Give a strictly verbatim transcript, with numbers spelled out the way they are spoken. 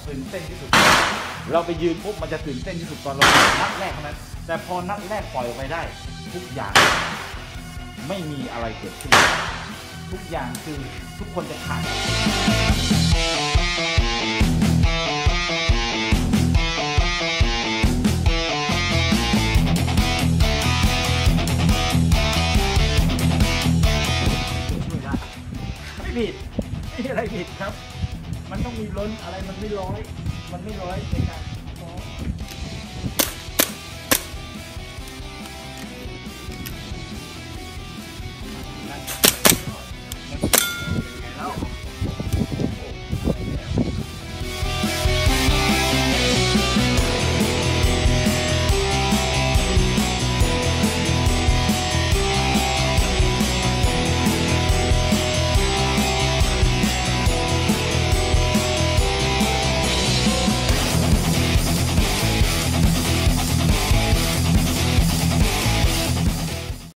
ตื่นเต้นที่สุดเราไปยืนปุ๊บมันจะตื่นเต้นที่สุดตอนเรานัดแรกเท่านั้นแต่พอนัดแรกปล่อยออกไปได้ทุกอย่างไม่มีอะไรเกิดขึ้นทุกอย่างคือทุกคนจะขาดไม่ผิดไม่อะไรผิดครับมันต้องมีล้นอะไรมันไม่ร้อยมันไม่ร้อยในการ